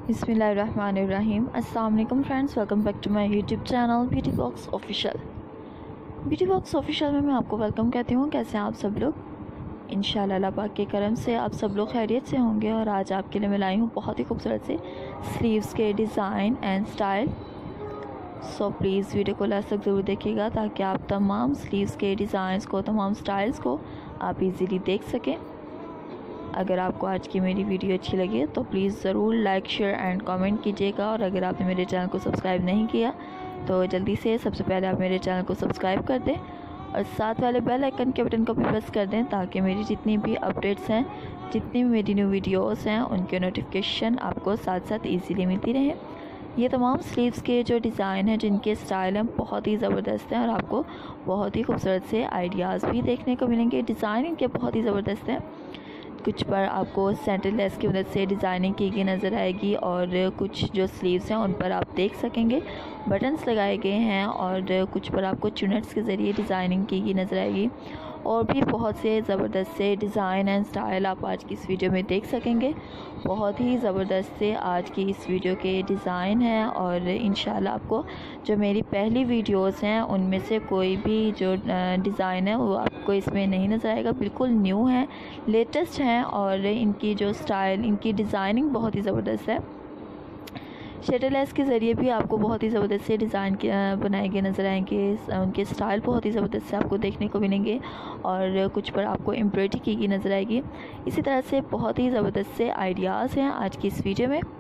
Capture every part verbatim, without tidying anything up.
बिस्मिल्लाहिर्रहमानिर्रहीम। अस्सलाम वालेकुम friends, welcome back to my YouTube channel beauty box official. Beauty box official में मैं आपको वेलकम कहती हूँ। कैसे हैं आप सब लोग? इंशाल्लाह अल्लाह पाक के करम से आप सब लोग खैरियत से होंगे। और आज आपके लिए मैं लाई हूँ बहुत ही खूबसूरत से स्लीव्स के design and style. So please video को लास्ट तक ज़रूर देखिएगा ताकि आप तमाम स्लीव्स के डिज़ाइंस को, तमाम स्टाइल्स को आप इजीली देख सकें। अगर आपको आज की मेरी वीडियो अच्छी लगे तो प्लीज़ ज़रूर लाइक, शेयर एंड कमेंट कीजिएगा। और अगर आपने मेरे चैनल को सब्सक्राइब नहीं किया तो जल्दी से सबसे पहले आप मेरे चैनल को सब्सक्राइब कर दें और साथ वाले बेल आइकन के बटन को भी प्रेस कर दें ताकि मेरी जितनी भी अपडेट्स हैं, जितनी भी मेरी न्यू वीडियोस हैं, उनके नोटिफिकेशन आपको साथ साथ इजीली मिलती रहें। ये तमाम स्लीव्स के जो डिज़ाइन हैं, जिनके स्टाइल हैं, बहुत ही ज़बरदस्त हैं और आपको बहुत ही खूबसूरत से आइडियाज़ भी देखने को मिलेंगे। डिज़ाइन इनके बहुत ही ज़बरदस्त हैं। कुछ पर आपको सेंटर लेस की मदद से डिज़ाइनिंग की गई नज़र आएगी और कुछ जो स्लीव्स हैं उन पर आप देख सकेंगे बटन्स लगाए गए हैं और कुछ पर आपको चुनट्स के ज़रिए डिज़ाइनिंग की गई नज़र आएगी। और भी बहुत से ज़बरदस्त से डिज़ाइन एंड स्टाइल आप आज की इस वीडियो में देख सकेंगे। बहुत ही ज़बरदस्त से आज की इस वीडियो के डिज़ाइन हैं और इंशाल्लाह आपको जो मेरी पहली वीडियोस हैं उनमें से कोई भी जो डिज़ाइन है वो आपको इसमें नहीं नज़र आएगा। बिल्कुल न्यू है, लेटेस्ट हैं और इनकी जो स्टाइल, इनकी डिज़ाइनिंग बहुत ही ज़बरदस्त है। शटल लेस के ज़रिए भी आपको बहुत ही ज़बरदस्त से डिज़ाइन के बनाए गए नज़र आएंगे। उनके स्टाइल बहुत ही ज़बरदस्त से आपको देखने को मिलेंगे और कुछ पर आपको एम्ब्रॉयडरी की गई नज़र आएगी। इसी तरह से बहुत ही ज़बरदस्त से आइडियाज़ हैं आज की इस वीडियो में।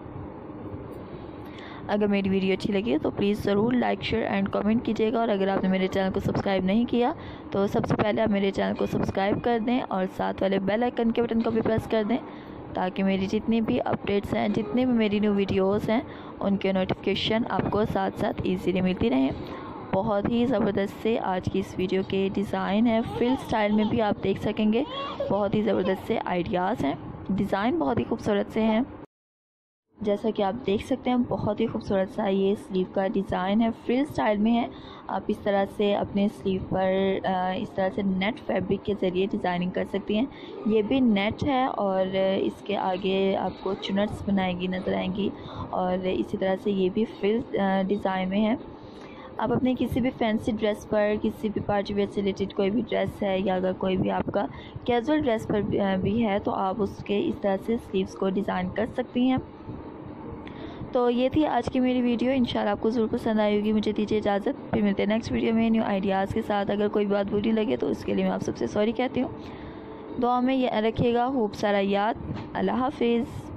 अगर मेरी वीडियो अच्छी लगी तो प्लीज़ ज़रूर लाइक, शेयर एंड कमेंट कीजिएगा। और अगर आपने मेरे चैनल को सब्सक्राइब नहीं किया तो सबसे पहले आप मेरे चैनल को सब्सक्राइब कर दें और साथ वाले बेल आइकन के बटन को भी प्रेस कर दें ताकि मेरी जितनी भी अपडेट्स हैं, जितनी भी मेरी न्यू वीडियोस हैं, उनके नोटिफिकेशन आपको साथ साथ इजीली मिलती रहें। बहुत ही ज़बरदस्त से आज की इस वीडियो के डिज़ाइन है। फ्रिल स्टाइल में भी आप देख सकेंगे। बहुत ही ज़बरदस्त से आइडियाज़ हैं, डिज़ाइन बहुत ही खूबसूरत से हैं। जैसा कि आप देख सकते हैं बहुत ही खूबसूरत सा ये स्लीव का डिज़ाइन है, फ्रिल स्टाइल में है। आप इस तरह से अपने स्लीव पर इस तरह से नेट फैब्रिक के ज़रिए डिज़ाइनिंग कर सकती हैं। ये भी नेट है और इसके आगे आपको चुनट्स बनाएगी नज़र आएंगी और इसी तरह से ये भी फ्रिल डिज़ाइन में है। आप अपने किसी भी फैंसी ड्रेस पर, किसी भी पार्टी वेयर से रिलेटेड कोई भी ड्रेस है या अगर कोई भी आपका कैजुअल ड्रेस पर भी है तो आप उसके इस तरह से स्लीव्स को डिज़ाइन कर सकती हैं। तो ये थी आज की मेरी वीडियो। इंशाल्लाह आपको ज़रूर पसंद आई होगी। मुझे दीजिए इजाज़त, फिर मिलते हैं नेक्स्ट वीडियो में न्यू आइडियाज़ के साथ। अगर कोई बात बुरी लगे तो उसके लिए मैं आप सबसे सॉरी कहती हूँ। दुआ में ये रखिएगा खूब सारा याद। अल्लाह हाफिज़।